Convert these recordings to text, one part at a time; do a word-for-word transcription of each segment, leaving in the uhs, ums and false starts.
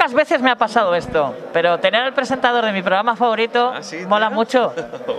Pocas veces me ha pasado esto, pero tener al presentador de mi programa favorito ¿Ah, sí, mola tío? mucho.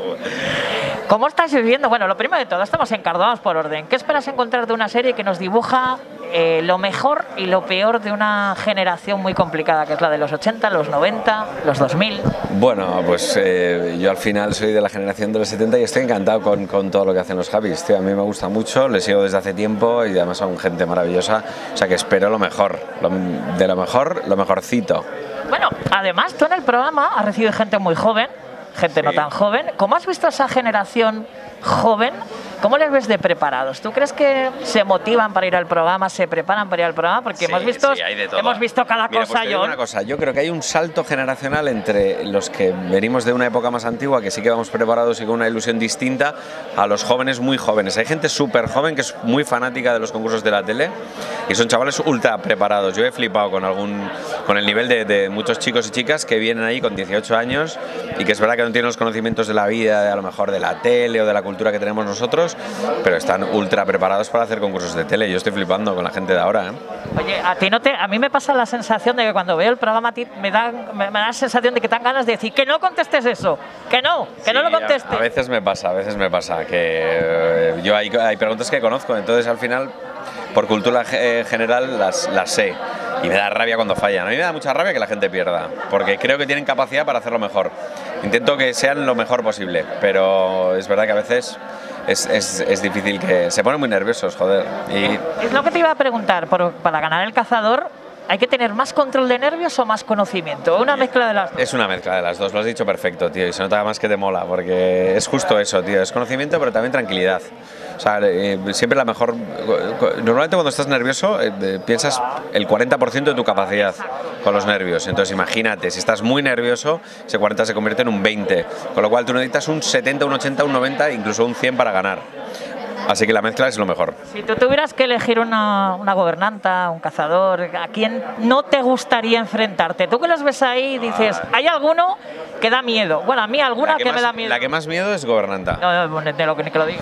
¿Cómo estáis viviendo? Bueno, lo primero de todo, estamos encardados por orden. ¿Qué esperas encontrar de una serie que nos dibuja eh, lo mejor y lo peor de una generación muy complicada, que es la de los ochenta, los noventa, los dos mil? Bueno, pues eh, yo al final soy de la generación de los setenta y estoy encantado con, con todo lo que hacen los Javis, tío. A mí me gusta mucho, les sigo desde hace tiempo y además son gente maravillosa, o sea que espero lo mejor, lo, de lo mejor, lo mejorcito. Bueno, además tú en el programa has recibido gente muy joven, gente Sí. no tan joven. ¿Cómo has visto a esa generación joven? ¿Cómo les ves de preparados? ¿Tú crees que se motivan para ir al programa, se preparan para ir al programa? Porque Sí, hemos visto, sí, hay de todo. hemos visto cada Mira, cosa. pues te digo yo una cosa, yo creo que hay un salto generacional entre los que venimos de una época más antigua, que sí que vamos preparados y con una ilusión distinta, a los jóvenes muy jóvenes. Hay gente súper joven que es muy fanática de los concursos de la tele y son chavales ultra preparados. Yo he flipado con algún con el nivel de, de muchos chicos y chicas que vienen ahí con dieciocho años y que es verdad que no tienen los conocimientos de la vida, de, a lo mejor de la tele o de la cultura que tenemos nosotros, pero están ultra preparados para hacer concursos de tele. Yo estoy flipando con la gente de ahora, ¿eh? Oye, a ti no te, a mí me pasa la sensación de que cuando veo el programa a ti me da, me, me da la sensación de que te dan ganas de decir que no contestes eso, que no, que Sí, no lo a- contestes. A veces me pasa, a veces me pasa que eh, yo hay, hay preguntas que conozco, entonces al final por cultura ge- general las, las sé y me da rabia cuando fallan. A mí me da mucha rabia que la gente pierda, porque creo que tienen capacidad para hacerlo mejor. Intento que sean lo mejor posible, pero es verdad que a veces es, es, es difícil, que se ponen muy nerviosos, joder. Y Es lo que te iba a preguntar, por- para ganar el cazador, ¿hay que tener más control de nervios o más conocimiento? ¿O una mezcla de las dos? es una mezcla de las dos, lo has dicho perfecto, tío, y se nota más que te mola, porque es justo eso, tío, es conocimiento, pero también tranquilidad. O sea, eh, siempre la mejor... Normalmente cuando estás nervioso eh, eh, piensas el cuarenta por ciento de tu capacidad con los nervios. Entonces imagínate, si estás muy nervioso, ese cuarenta se convierte en un veinte. Con lo cual tú necesitas un setenta, un ochenta, un noventa, incluso un cien para ganar. Así que la mezcla es lo mejor. Si tú tuvieras que elegir una, una gobernanta, un cazador, ¿a quién no te gustaría enfrentarte? Tú que los ves ahí y dices, ¿hay alguno que da miedo? Bueno, a mí alguna La que, que, me más, da miedo. la que más miedo es gobernanta. No, no, de lo que ni que lo digo.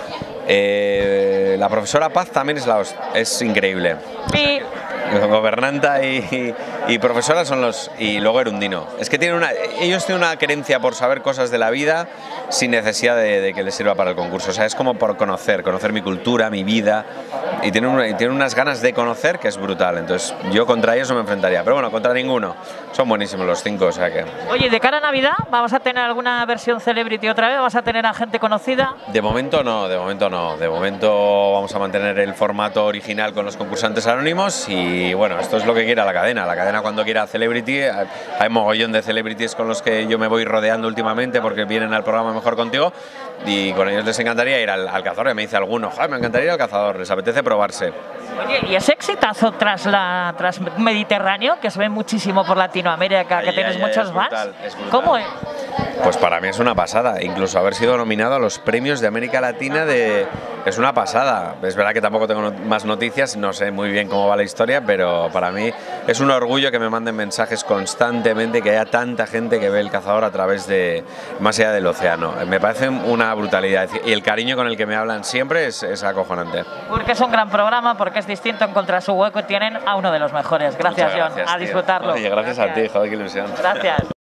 Eh, la profesora Paz también es, la, host- es increíble. Y Gobernanta y, y, y profesora son los... y luego Erundino. Es que tienen una, ellos tienen una querencia por saber cosas de la vida sin necesidad de, de que les sirva para el concurso. O sea, es como por conocer, conocer mi cultura, mi vida, y tienen, una, y tienen unas ganas de conocer que es brutal. Entonces yo contra ellos no me enfrentaría, pero bueno, contra ninguno. Son buenísimos los cinco, o sea que... oye, de cara a Navidad, ¿vamos a tener alguna versión celebrity otra vez? ¿Vamos a tener a gente conocida? De momento no, de momento no. De momento vamos a mantener el formato original con los concursantes anónimos y bueno, esto es lo que quiera la cadena. La cadena cuando quiera celebrity, hay mogollón de celebrities con los que yo me voy rodeando últimamente porque vienen al programa Mejor Contigo y con ellos les encantaría ir al, al cazador. Y me dice alguno, joder, me encantaría ir al cazador, les apetece probarse. Oye, y ese exitazo tras la tras Mediterráneo, que se ve muchísimo por Latinoamérica, que Ay, tienes ay, ay, muchos es más, brutal, es brutal. ¿cómo es? Pues para mí es una pasada, incluso haber sido nominado a los premios de América Latina de... es una pasada. Es verdad que tampoco tengo not- más noticias, no sé muy bien cómo va la historia, pero para mí es un orgullo que me manden mensajes constantemente, que haya tanta gente que ve El Cazador a través de... más allá del océano. Me parece una brutalidad y el cariño con el que me hablan siempre es, es acojonante. Porque es un gran programa, porque es distinto, encontrar su hueco y tienen a uno de los mejores. Gracias, Muchas John. A tío. disfrutarlo. Oye, gracias, a ti, joder, qué ilusión. Gracias.